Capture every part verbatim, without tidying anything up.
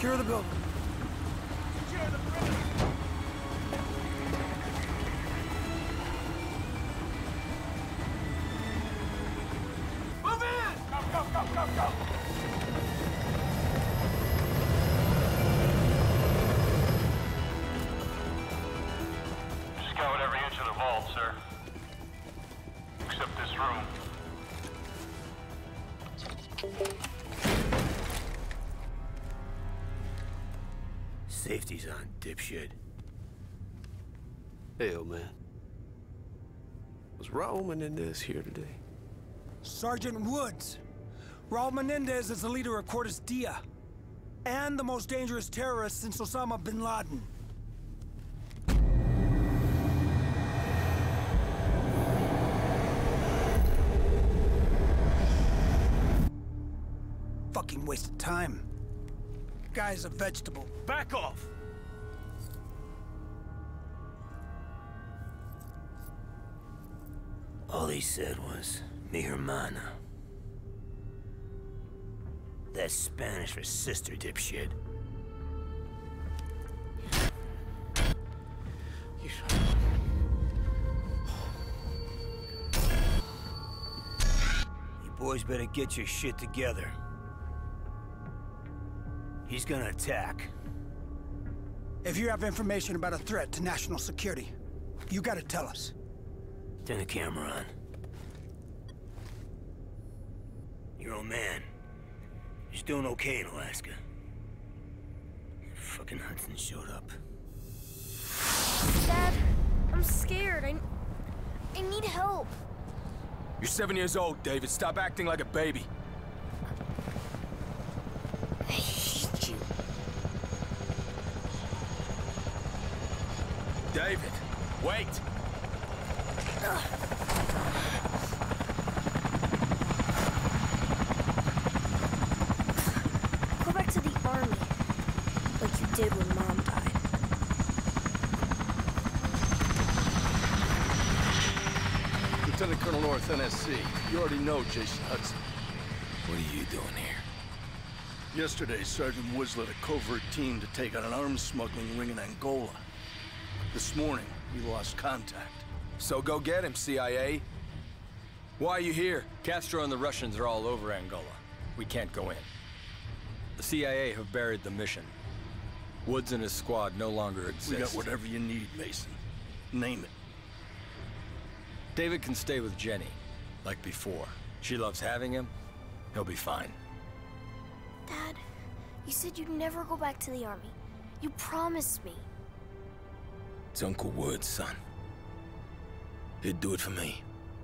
Secure the building. Secure the perimeter. Move in! Go, go, go, go, go! Scout every inch of the vault, sir. Except this room. Safety's on, dipshit. Hey, old man. Was Raul Menendez here today? Sergeant Woods. Raul Menendez is the leader of Cortes Dia. And the most dangerous terrorist since Osama bin Laden. Fucking waste of time. Guy's a vegetable. Back off! All he said was, mi hermana. That's Spanish for sister, dipshit. You... You boys better get your shit together. He's gonna attack. If you have information about a threat to national security, you gotta tell us. Turn the camera on. Your old man. He's doing okay in Alaska. Fucking Hudson showed up. Dad, I'm scared. I... I need help. You're seven years old, David. Stop acting like a baby. I hate you. David, wait! Ugh. Go back to the army, like you did when Mom died. Lieutenant Colonel North, N S C. You already know Jason Hudson. What are you doing here? Yesterday, Sergeant Woods led a covert team to take out an arms smuggling ring in Angola. This morning, we lost contact. So go get him, C I A. Why are you here? Castro and the Russians are all over Angola. We can't go in. The C I A have buried the mission. Woods and his squad no longer exist. We got whatever you need, Mason. Name it. David can stay with Jenny, like before. She loves having him. He'll be fine. Dad, you said you'd never go back to the army. You promised me. It's Uncle Woods, son. He'd do it for me.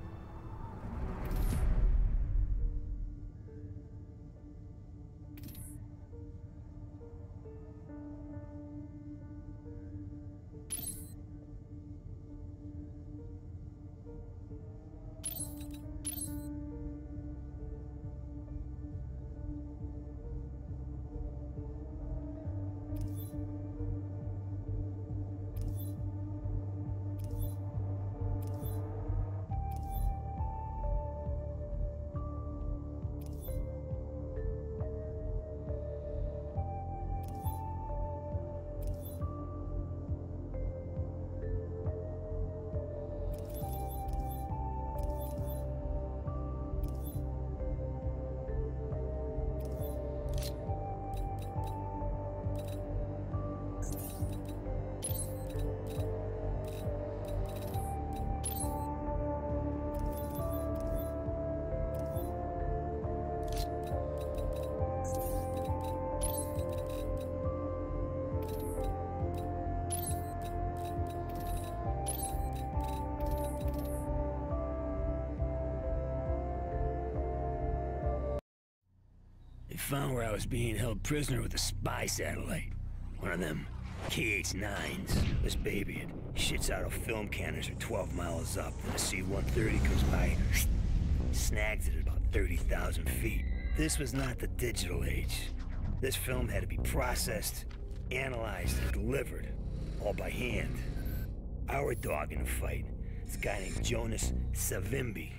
Found where I was being held prisoner with a spy satellite. One of them K H nines. This baby, it shits out a film canister twelve miles up, and a C one thirty comes by, snags it at about thirty thousand feet. This was not the digital age. This film had to be processed, analyzed, and delivered, all by hand. Our dog in the fight, this guy named Jonas Savimbi.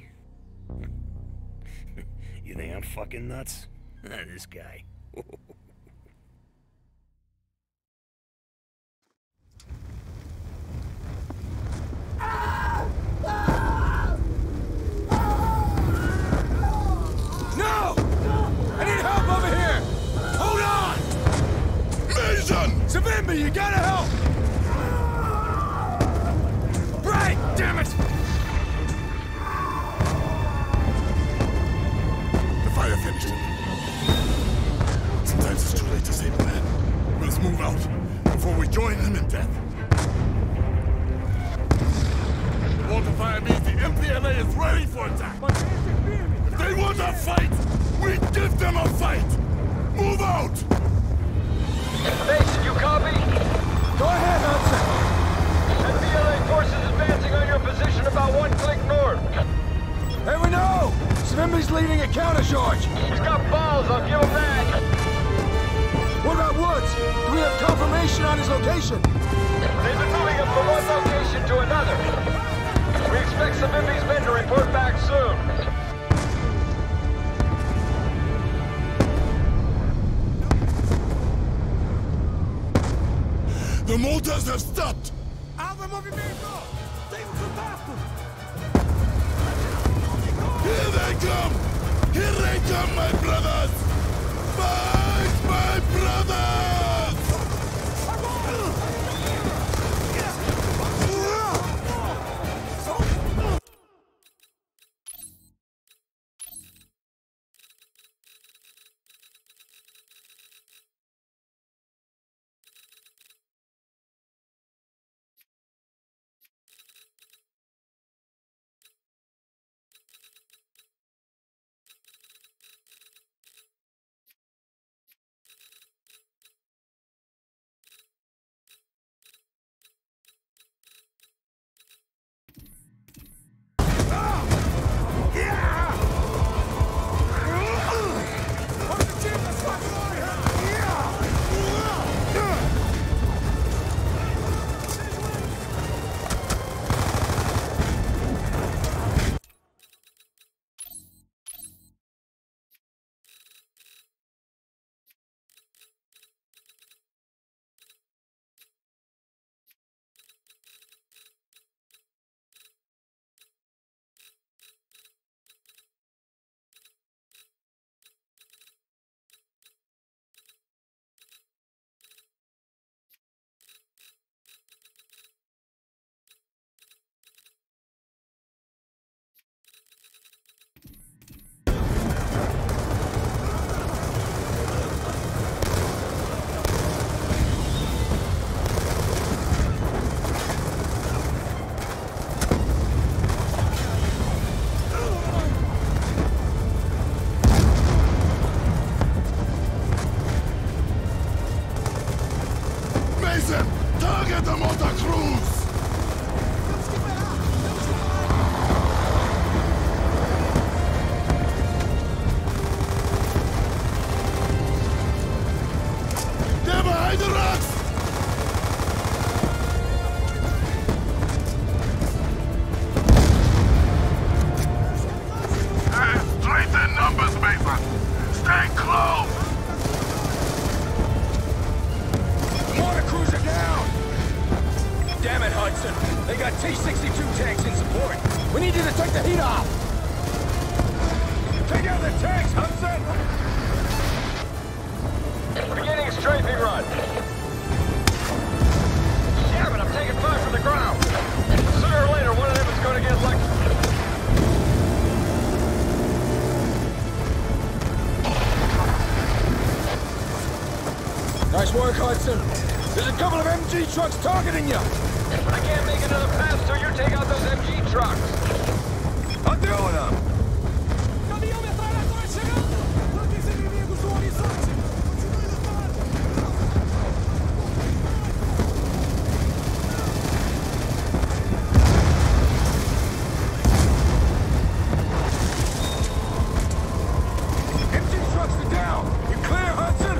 You think I'm fucking nuts? This guy. me! You gotta help! Right! Damn it! The fire finished him. Sometimes it's too late to save a man. We must move out before we join him in death. The water fire means the M P L A is ready for attack. If they want a fight, we give them a fight! Move out! Mason, you copy? Go ahead, Hudson. M P L A forces advancing on your position about one click north. Hey, we know! Svimby's leading a countercharge. He's got balls, I'll give him that. What about Woods? Do we have confirmation on his location? They've been moving him from one location to another. We expect Svimby's men to report back soon. The motors have stopped! Alva movimento! Tem contato! Here they come! Here they come, my brothers! Fight, my brothers! Target the motor crews! They're behind the rocks! Strength in numbers, Mason! Stay close! Mortar crews are down! Damn it, Hudson! They got T sixty-two tanks in support! We need you to take the heat off! Take out the tanks, Hudson! Beginning strafing run. Damn it, I'm taking fire from the ground! Sooner or later, one of them is going to get electrocuted. Nice work, Hudson. There's a couple of M G trucks targeting you. I can't make another pass till you take out those M G trucks. I'm doing them. M G trucks are down. You clear, Hudson?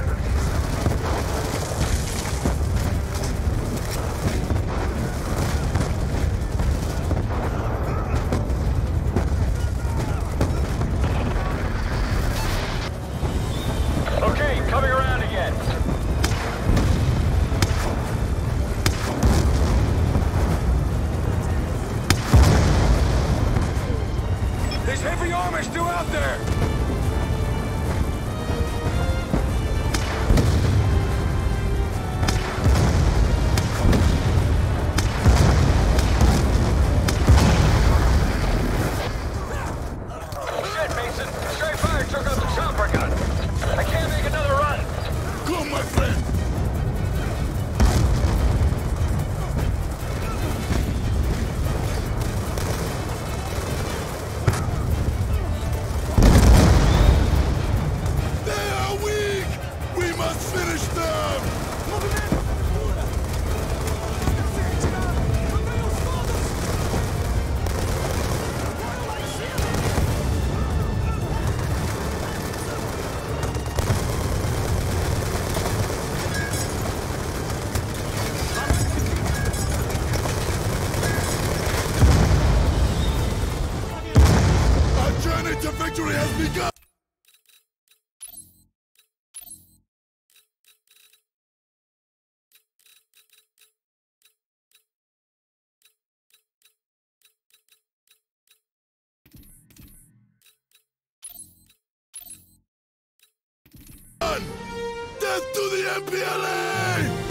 the M P L A!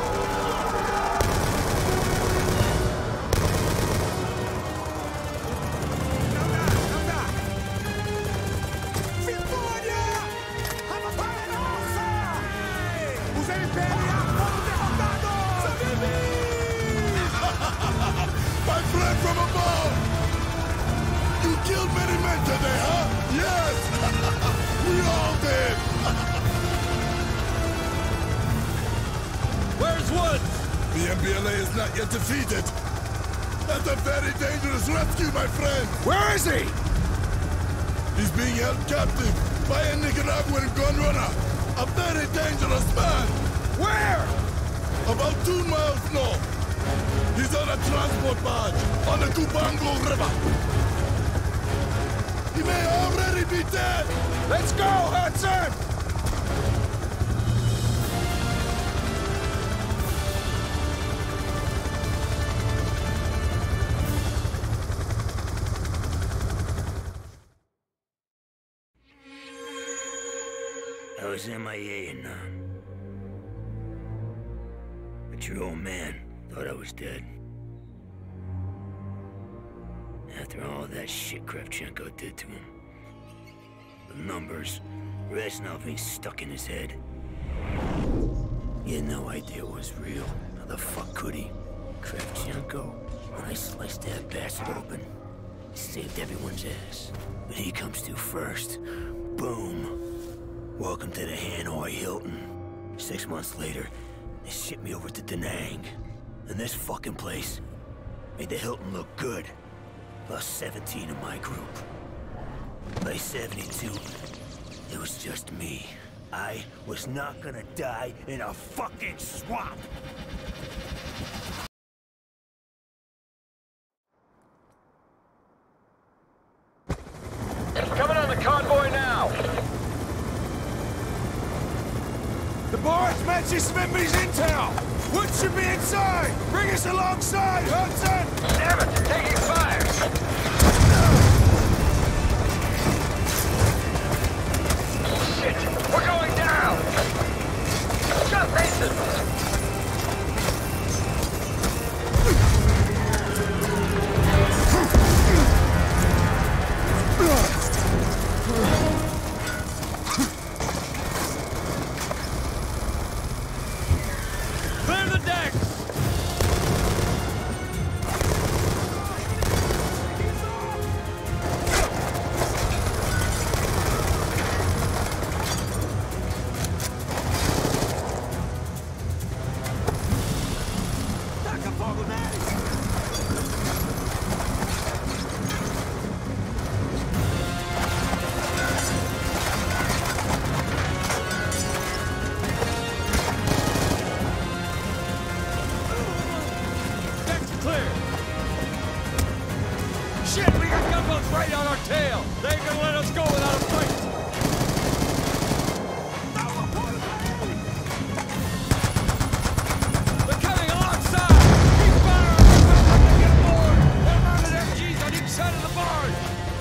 My friend from above! You killed many men today, huh? Yes! We all did! Where's Woods? The M P L A is not yet defeated. That's a very dangerous rescue, my friend! Where is he? He's being held captive by a Nicaraguan gun runner. A very dangerous man! Where? About two miles north. He's on a transport barge on the Cubango River. He may already be dead! Let's go, Hudson! I was M I A and, uh... but your old man thought I was dead. After all that shit Kravchenko did to him. The numbers, Reznov being stuck in his head. He had no idea it was real. How the fuck could he? Kravchenko, when I sliced that bastard open, he saved everyone's ass. But he comes to first. Boom. Welcome to the Hanoi Hilton. Six months later, they shipped me over to Da Nang. And this fucking place made the Hilton look good. Lost seventeen of my group. By seventy-two, it was just me. I was not gonna die in a fucking swamp! Coming on the convoy now! The board matches Smithy's intel! Woods should be inside! Bring us alongside, Hudson! Damn it, they're taking fire! Shit, we're going down! Shut faces! Clear the decks! Shit, we got gunboats right on our tail! They ain't gonna let us go without a fight! They're coming alongside! Keep firing! We're about to get aboard! They're mounted M Gs on each side of the barge!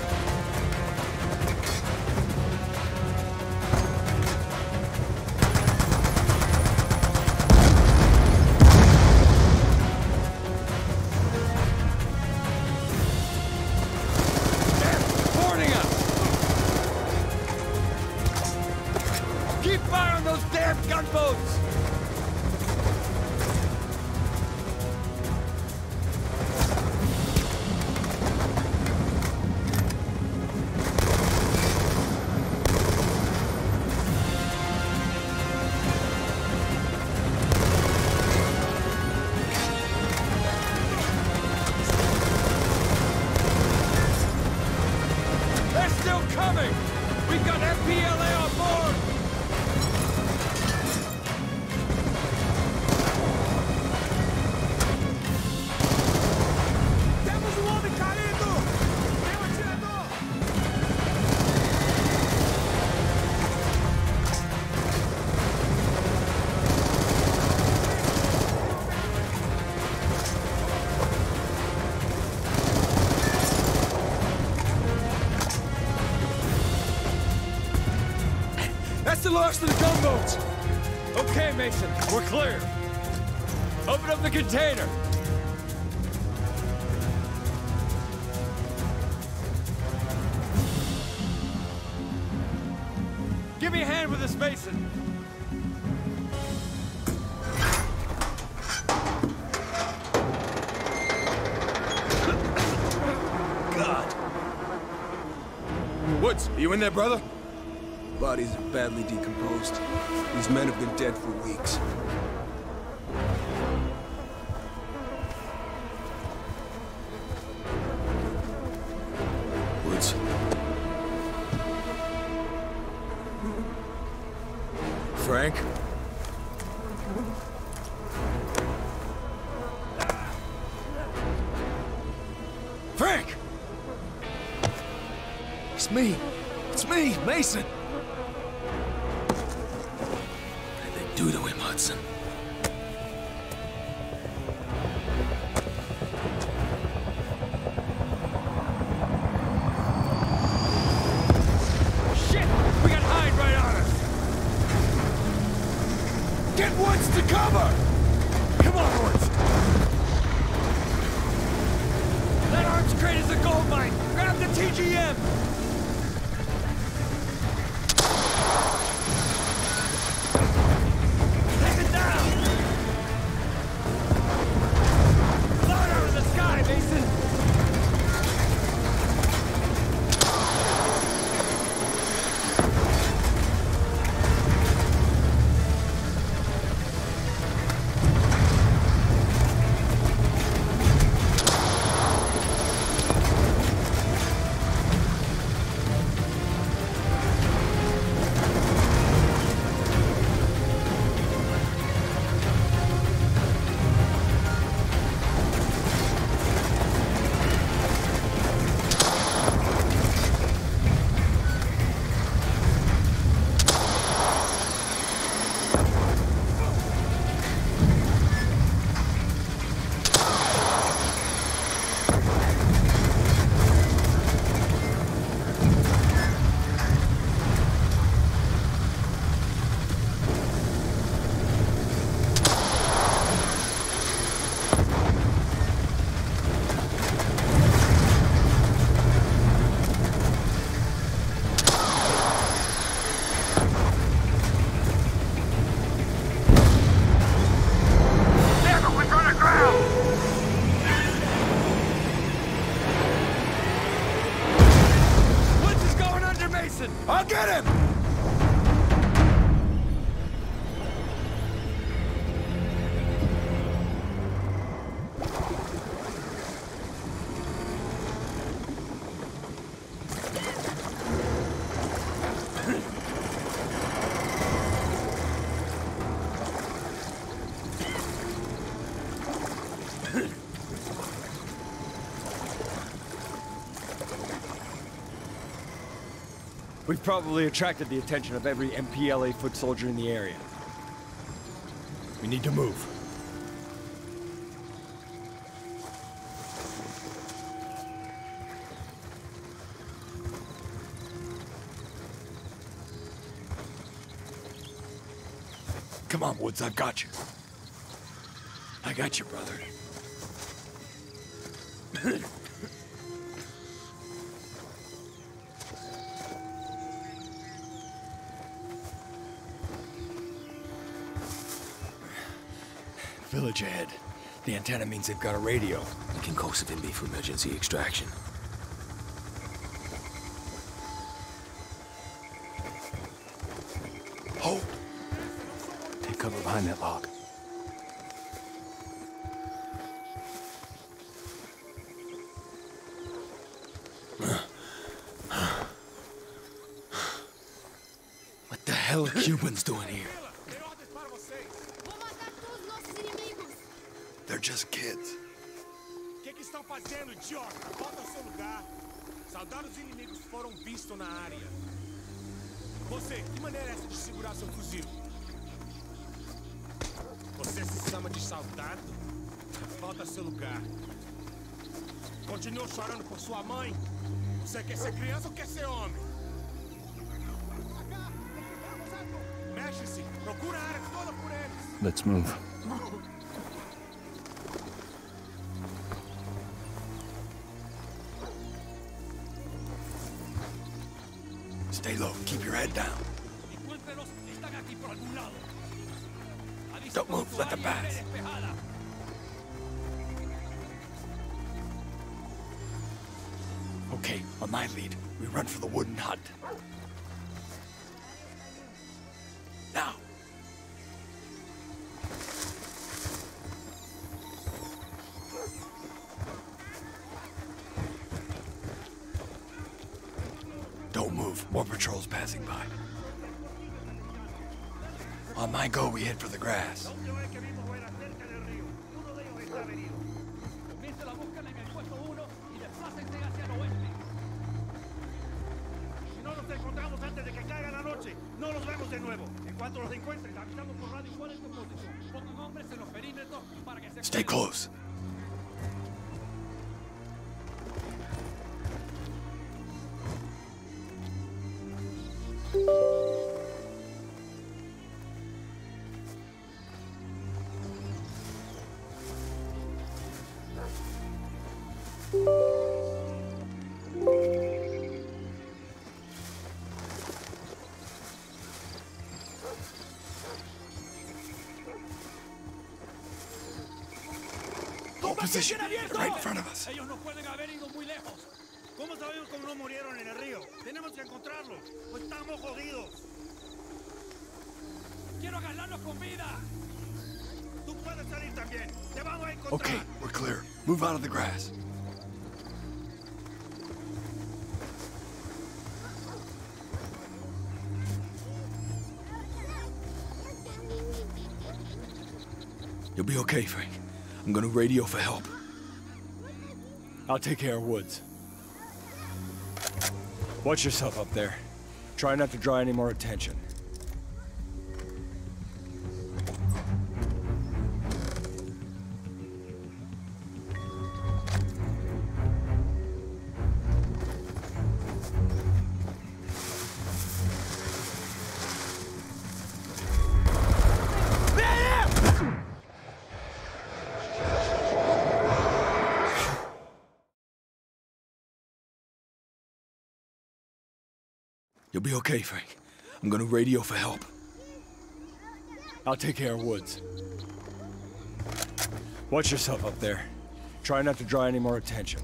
Keep firing those damn gunboats! They're still coming! We've got M P L A on board! That's the last of the gunboats! Okay, Mason, we're clear. Open up the container. Give me a hand with this, Mason. God. Woods, are you in there, brother? Bodies are badly decomposed. These men have been dead for weeks. Woods. Frank? Frank! It's me. It's me, Mason. What did they do to him, Hudson? Shit! We got Hyde right on us! Get Woods to cover! Come on, Woods! That arms crate is a gold mine! Grab the T G M! Take it down! Fly out of the sky, Mason! I'll get him! We've probably attracted the attention of every M P L A foot soldier in the area. We need to move. Come on, Woods, I've got you. I got you, brother. Village ahead. The antenna means they've got a radio. We can call F M B for emergency extraction. Hold! Take cover behind that log. What the hell are Cubans doing here? They're just kids. O que que estão fazendo, idiota? Volta ao seu lugar. Soldados inimigos foram vistos na área. Você, que maneira é essa de segurar seu fuzil? Você se chama de soldado? Volta ao seu lugar. Continua chorando por sua mãe? Você quer ser criança ou quer ser homem? Let's move. Stay low. Keep your head down. Don't move. Let them pass. Okay, on my lead, we run for the wooden hut. Now. Don't move. More patrols passing by. On my go, we head for the grass. Stay close. Position, right in front of us. Ellos no pueden haber ido muy lejos. ¿Cómo sabemos cómo no murieron en el río? Tenemos que encontrarlos. O estamos jodidos. Quiero ganarlos con vida. Tú puedes salir también. Te vamos a encontrar. Okay, we're clear. Move out of the grass. You'll be okay, Frank. I'm gonna radio for help. I'll take care of Woods. Watch yourself up there. Try not to draw any more attention. You'll be okay, Frank. I'm gonna radio for help. I'll take care of Woods. Watch yourself up there. Try not to draw any more attention.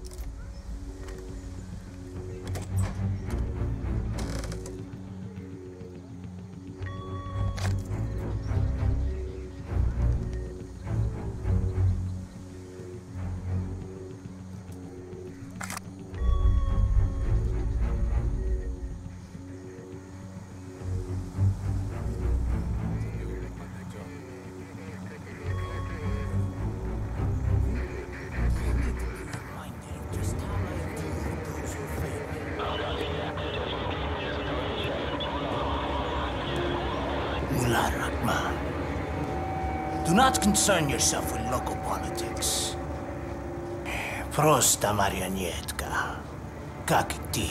Do not concern yourself with local politics. Prosta marionetka. Как ты.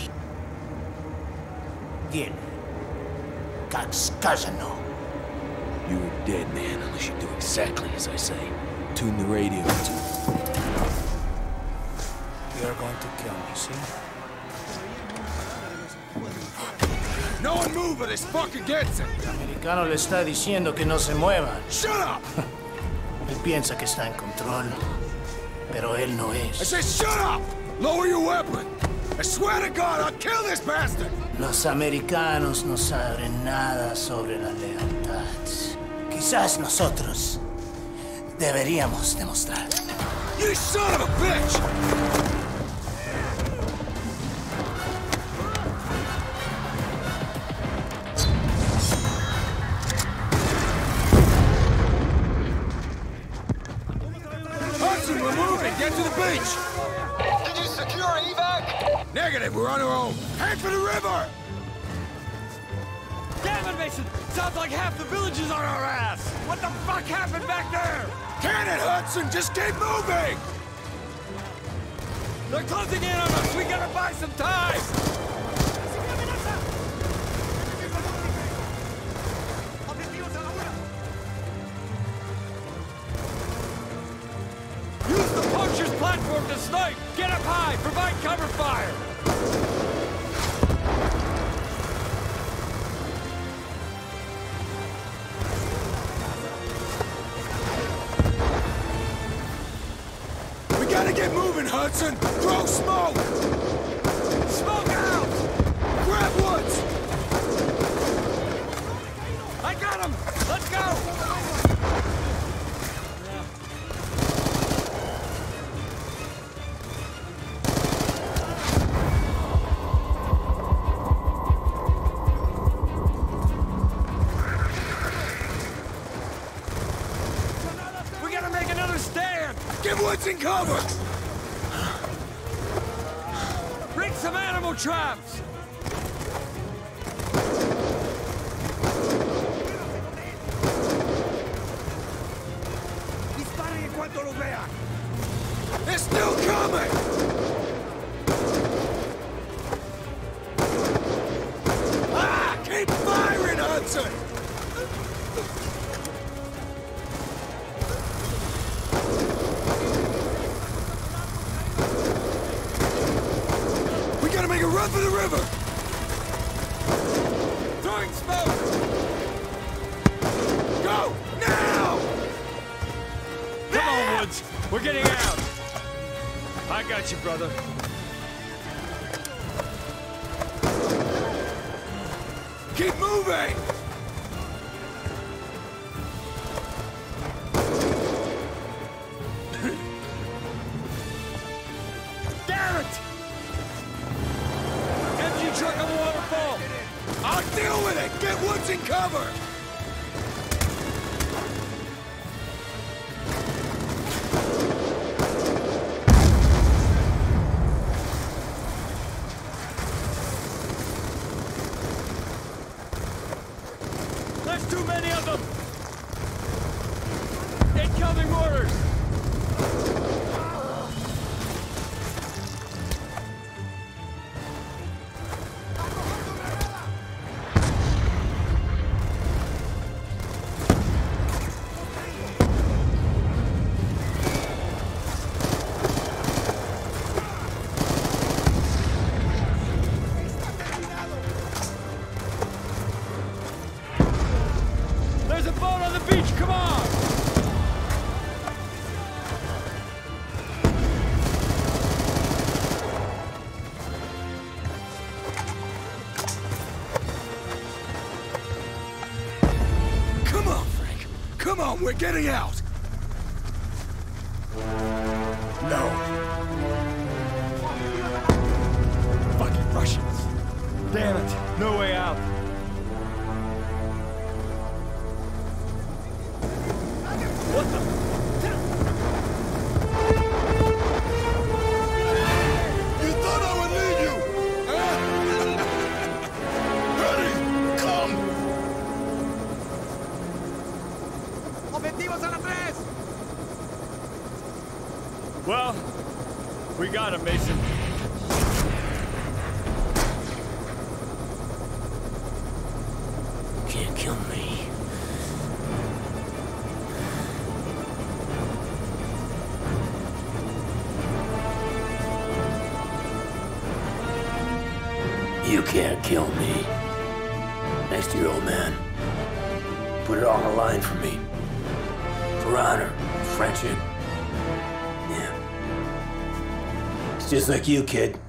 Делай. Как сказано. You were dead, man, unless you do exactly as I say. Tune the radio to... You're going to kill me, see? No one move or this fucker gets it! El americano le está diciendo que no se mueva. Shut up! Él piensa que está en control, pero él no es. I said shut up! Lower your weapon! I swear to God, I'll kill this bastard! Los americanos no saben nada sobre la lealtad. Quizás nosotros deberíamos demostrar. You son of a bitch! Get to the beach! Did you secure evac? Negative, we're on our own. Head for the river! Damn it, Mason! Sounds like half the village is on our ass! What the fuck happened back there? Can it, Hudson? Just keep moving! They're closing in on us! We gotta buy some time! for him to snipe! Get up high! Provide cover fire! We gotta get moving, Hudson! Throw smoke! Smoke out! Grab Woods! I got him! Let's go! We gotta make another stand! Get Woods in cover! Rig some animal traps! Disparen en cuanto los vean. They're still coming! Ah! Keep firing, Hudson! We gotta make a run for the river! Throwing smoke! Go! Now! Come on, Woods! We're getting out! I got you, brother. Keep moving! Damn it! Empty truck on the waterfall! I'll deal with it! Get Woods in cover! There's too many of them! Incoming orders! There's a boat on the beach, come on! Come on, Frank! Come on, we're getting out! No. Fucking Russians! Damn it, no way out. What the? You thought I would leave you? Huh? Ready? Come! ¡Objetivos a la tres! Well, we got him, Mason. Can't kill me. You can't kill me. Next to your old man. Put it all on the line for me. For honor, friendship. Yeah. It's just like you, kid.